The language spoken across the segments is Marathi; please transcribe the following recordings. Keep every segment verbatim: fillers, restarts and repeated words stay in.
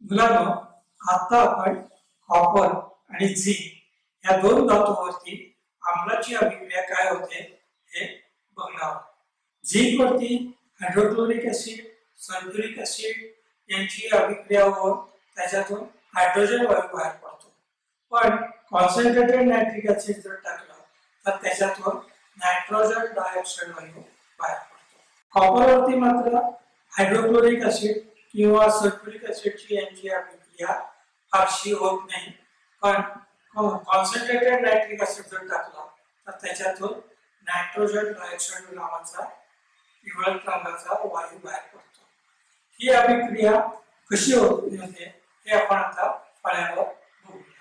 मुलांनो, आता आपण कॉपर आणि झिंक या दोन धातूंवरती आम्लाची अभिक्रिया काय होते हे बघणार आहोत. झिंक वरती हायड्रोक्लोरिक ऍसिड, सल्फ्युरिक ऍसिड यांची अभिक्रिया होऊन त्याच्यातून हायड्रोजन वायू बाहेर पडतो. पण कॉन्सन्ट्रेटेड नायट्रिक ऍसिड जर टाकलं तर त्याच्यातून नायट्रोजन डायऑक्साइड वायू बाहेर पडतो. कॉपर वरती मात्र हायड्रोक्लोरिक ऍसिड किंवा सल्फ्युरिक ऍसिडची यांची अभिक्रिया फारशी होत नाही. पण कॉन्सन्ट्रेटेड नायट्रिक ऍसिड जर टाकला तर त्याच्यातून नायट्रोजन डायऑक्साइड नावाचा पिवळट रंगाचा वायू बाहेर पडतो. ही अभिक्रिया कशी होते हे आपण आता फळ्यावर बघूया.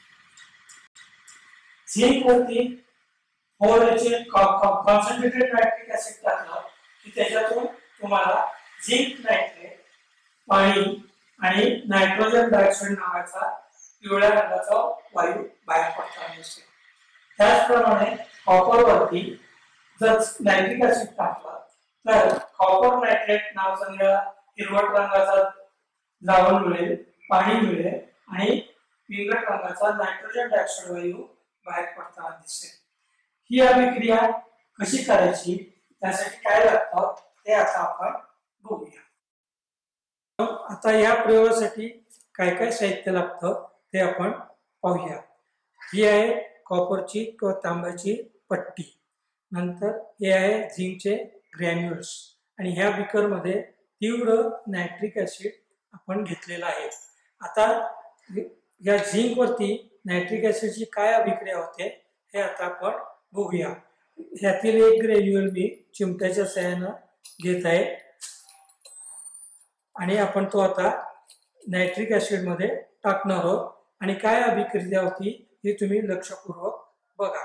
झिंक वरती फोरचे कॉन्सन्ट्रेटेड नायट्रिक ऍसिड टाकलं की त्याच्यातून तुम्हाला झिंक नायट्रेट, पाणी आणि नायट्रोजन डायऑक्साइड नावाचा पिवळ्या रंगाचा वायू बाहेर पडताना दिसेल. त्याचप्रमाणे कॉपर वरती जर नायट्रिक ऍसिड टाकला तर कॉपर नायट्रेट नावाचा निळा हिरवट रंगाचा द्रावण मिळेल, पाणी मिळेल आणि पिवळट रंगाचा नायट्रोजन डायऑक्साइड वायू बाहेर पडताना दिसेल. ही अभिक्रिया कशी करायची, त्यासाठी काय लागतं ते आता आपण बघूया. आता या प्रयोगासाठी काय काय साहित्य लागतं ते आपण पाहूया. ही आहे कॉपरची किंवा तांब्याची पट्टी, नंतर हे आहे झिंकचे ग्रॅन्युल्स आणि ह्या बीकर मध्ये तीव्र नायट्रिक ऍसिड आपण घेतलेला आहे. आता या झिंक वरती नायट्रिक ऍसिडची काय अभिक्रिया होते हे आता आपण बघूया. ह्यातील एक ग्रॅन्युअल मी चिमट्याच्या सहाय्याने घेत आहे आणि आपण तो आता नायट्रिक ऍसिड मध्ये टाकणार आहोत आणि काय अभिक्रिया होती हे तुम्ही लक्षपूर्वक बघा.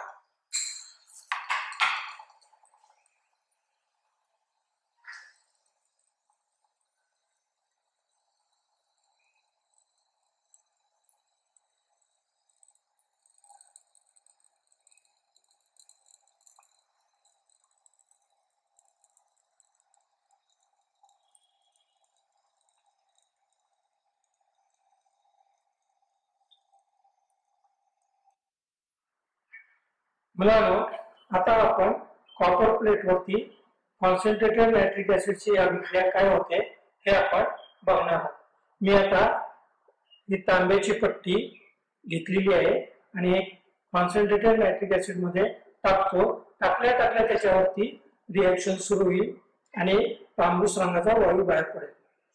मुलांनो, आता आपण कॉपर प्लेट वरती कॉन्सन्ट्रेटेड नायट्रिक ऍसिडची अभिक्रिया काय होते हे आपण बघणार आहोत. मी आता ही तांब्याची पट्टी घेतलेली आहे आणि एक कॉन्सन्ट्रेटेड नायट्रिक ऍसिड मध्ये टाकतो. टाकल्या टाकल्या त्याच्यावरती रिएक्शन सुरू होईल आणि तांबूस रंगाचा वायू बाहेर पडेल.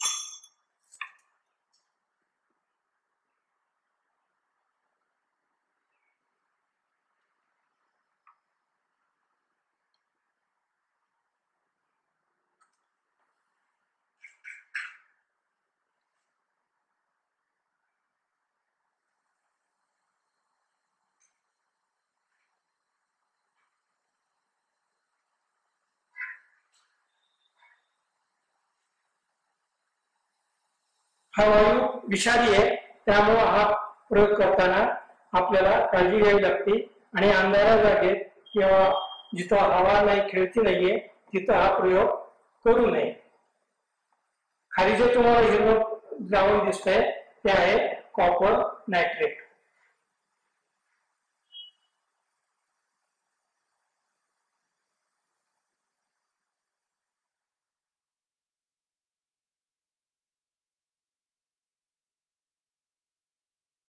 हा वायू विषारी आहे, त्यामुळे हा प्रयोग करताना आपल्याला काळजी घ्यावी लागते आणि अंधारा जागेत किंवा जिथं हवा नाही, खेळती नाहीये तिथं हा प्रयोग करू नये. खाली जे तुम्हाला हिरवं द्रावण दिसतंय ते आहे कॉपर नायट्रेट.